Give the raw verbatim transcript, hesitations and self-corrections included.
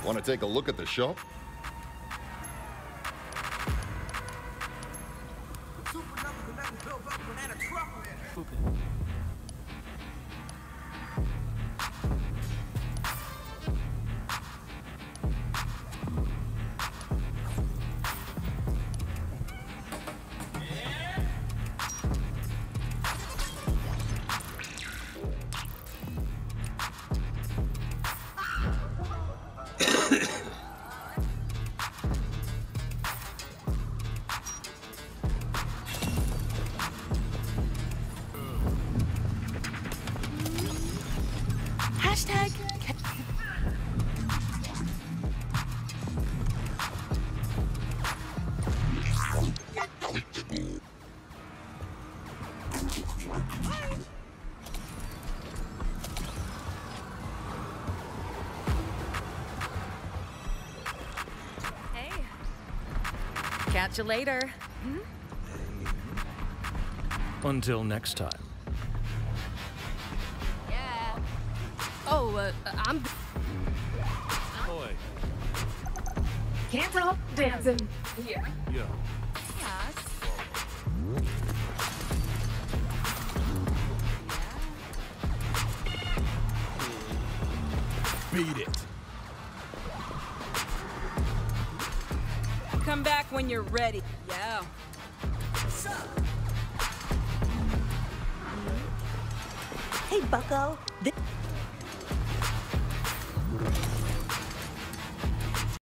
Want to take a look at the show? Hashtag. Hey. Catch you later. Hmm? Until next time. Yeah. Oh, uh, I'm... Boy. Can't help dancing. Here. Yeah. Yes. Beat it. Come back when you're ready. Yeah. Hey, bucko. This